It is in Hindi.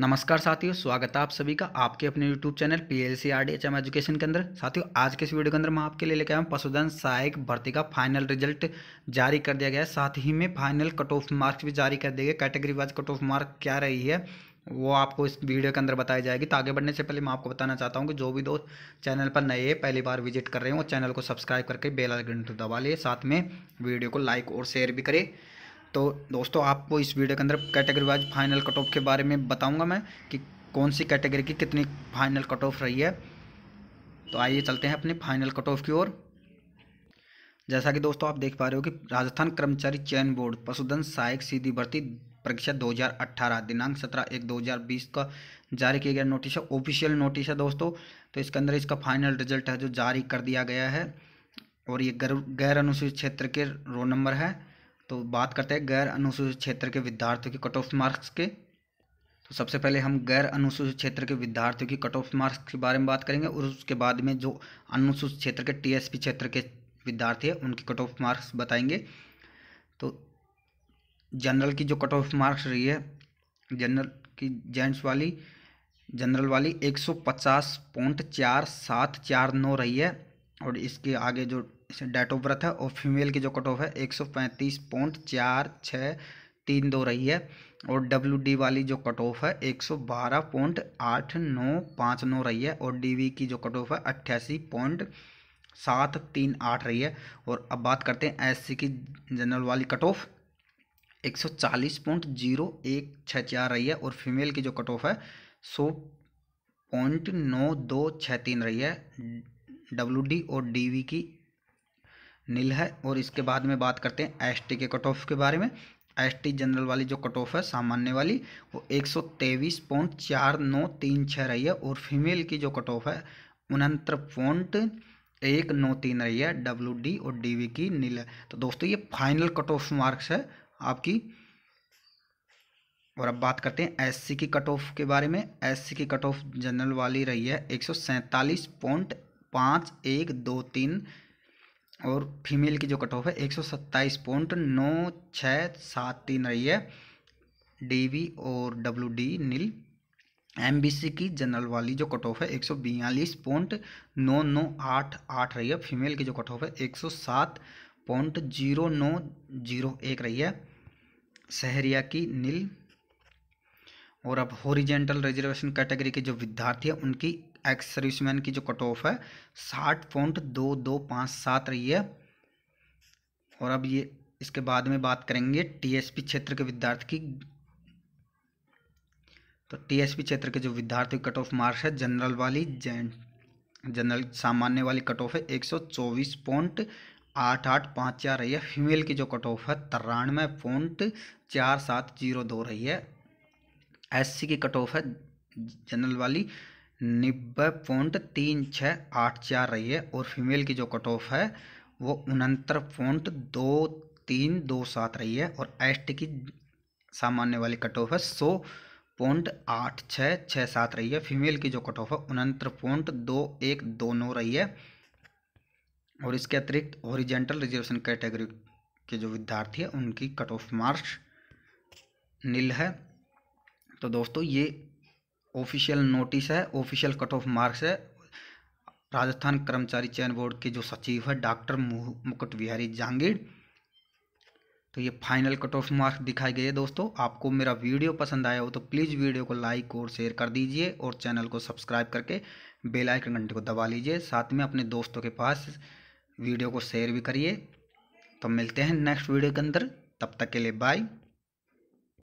नमस्कार साथियों, स्वागत है आप सभी का आपके अपने YouTube channel PLC RDHM education के अंदर। साथियों, आज के इस वीडियो के अंदर मैं आपके लिए लेकर आया हूँ पशुधन सहायक भर्ती का फाइनल रिजल्ट जारी कर दिया गया है। साथ ही में फाइनल कट ऑफ मार्क्स भी जारी कर दिए गए। Category wise cut off mark क्या रही है वो आपको इस वीडियो के अंदर बताई जाएगी। तो आगे बढ़ने से पहले मैं आपको बताना चाहता हूँ कि जो भी दोस्त चैनल पर नए हैं, पहली बार विजिट कर रहे हो, चैनल को सब्सक्राइब करके बेल आइकन दबा लिए, साथ में वीडियो को लाइक और शेयर भी करें। तो दोस्तों, आपको इस वीडियो के अंदर category wise final cut off के बारे में बताऊंगा मैं कि कौन सी कैटेगरी की कितनी फाइनल कट ऑफ रही है। तो आइए चलते हैं अपने फाइनल कट ऑफ की ओर। जैसा कि दोस्तों आप देख पा रहे हो कि राजस्थान कर्मचारी चयन बोर्ड पशुधन सहायक सीधी भर्ती परीक्षा 2018 दिनांक 17/1/2020 का जारी किया गया नोटिस है, ऑफिशियल नोटिस है दोस्तों। तो इसके अंदर इसका फाइनल रिजल्ट है जो जारी कर दिया गया है, और ये गैर अनुसूचित क्षेत्र के रोल नंबर है। तो बात करते हैं गैर अनुसूचित क्षेत्र के विद्यार्थियों की कट ऑफ मार्क्स के। तो सबसे पहले हम गैर अनुसूचित क्षेत्र के विद्यार्थियों की कट ऑफ मार्क्स के बारे में बात करेंगे, और उसके बाद में जो अनुसूचित क्षेत्र के TSP क्षेत्र के विद्यार्थी है उनकी कट ऑफ मार्क्स बताएंगे। तो जनरल की जो कट ऑफ मार्क्स रही है, जनरल की जनरल वाली 150.4749 रही है, और इसके आगे जो डेट ऑफ बर्थ है, और फीमेल की जो कट ऑफ है 135.4632 रही है, और WD वाली जो कट ऑफ है 112.8959 रही है, और DV की जो कट ऑफ है 88.738 रही है। और अब बात करते हैं SC की जनरल वाली कट ऑफ 140.0164 रही है, और फीमेल की जो कट ऑफ है 100.9263 रही है। WD और DV की नील है। और इसके बाद में बात करते हैं ST के कट ऑफ के बारे में। ST जनरल वाली जो कट ऑफ है सामान्य वाली वो 123.4936 रही है, और फीमेल की जो कट ऑफ है 69.193 रही है। WD और DV की नील है। तो दोस्तों, ये फाइनल कट ऑफ मार्क्स है आपकी। और अब बात करते हैं SC की कट ऑफ के बारे में। SC की कट ऑफ जनरल वाली रही है 147.5123, और फीमेल की जो कट ऑफ है 127.9673 रही है। DV और WD नील। MBC की जनरल वाली जो कट ऑफ है 142.9988 रही है। फीमेल की जो कट ऑफ है 107.0901 रही है। शहरिया की नील। और अब हॉरिजेंटल रिजर्वेशन कैटेगरी के जो विद्यार्थी है उनकी एक्स सर्विसमैन की जो कट ऑफ है 60.2257 रही है। और अब ये इसके बाद में बात करेंगे TSP क्षेत्र के विद्यार्थी की। तो TSP क्षेत्र के जो विद्यार्थी कट ऑफ मार्क्स है जनरल सामान्य वाली कट ऑफ है 124.8854 रही है। फीमेल की जो कट ऑफ है 93.4702 रही है। SC की कट ऑफ है जनरल वाली 90.3684 रही है, और फीमेल की जो कट ऑफ है वो 69.2327 रही है। और ST की सामान्य वाली कट ऑफ है 100.8667 रही है। फीमेल की जो कट ऑफ है 69.2129 रही है। और इसके अतिरिक्त हॉरिजेंटल रिजर्वेशन कैटेगरी के जो विद्यार्थी है उनकी कट ऑफ मार्क्स नील है। तो दोस्तों, ये ऑफिशियल नोटिस है, ऑफिशियल कट ऑफ मार्क्स है। राजस्थान कर्मचारी चयन बोर्ड के जो सचिव है डॉक्टर मुकुट बिहारी जहांगीर। तो ये फाइनल कट ऑफ मार्क्स दिखाए गए। दोस्तों, आपको मेरा वीडियो पसंद आया हो तो प्लीज़ वीडियो को लाइक और शेयर कर दीजिए, और चैनल को सब्सक्राइब करके बेल आइकन घंटे को दबा लीजिए। साथ में अपने दोस्तों के पास वीडियो को शेयर भी करिए। तो मिलते हैं नेक्स्ट वीडियो के अंदर, तब तक के लिए बाय।